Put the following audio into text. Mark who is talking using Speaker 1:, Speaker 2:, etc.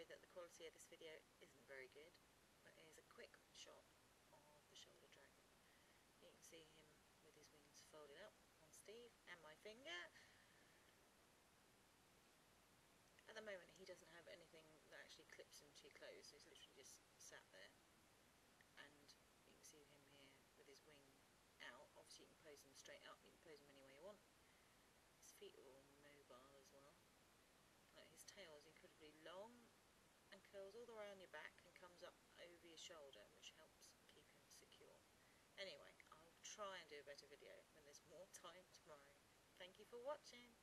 Speaker 1: sorry that the quality of this video isn't very good, but here's a quick shot of the shoulder dragon. You can see him with his wings folded up on Steve and my finger. At the moment he doesn't have anything that actually clips him to your clothes, so he's literally just sat there. And you can see him here with his wing out. Obviously you can pose him straight up, you can pose him any way you want. His feet are all mobile as well. Like, his tail is incredibly long and curls all around your back and comes up over your shoulder, which helps keep him secure. Anyway, I'll try and do a better video when there's more time tomorrow. Thank you for watching.